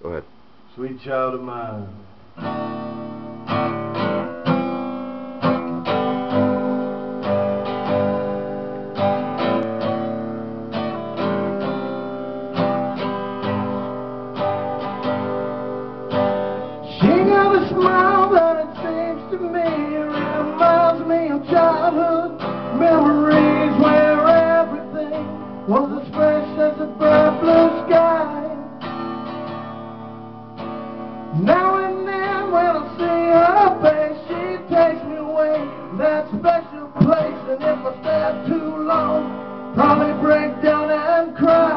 Go ahead. Sweet child of mine. She got a smile that it seems to me reminds me of childhood memories where everything was as fresh as a bright blue sky. Now and then when I see her face, she takes me away to that special place, and if I stay too long, probably break down and cry.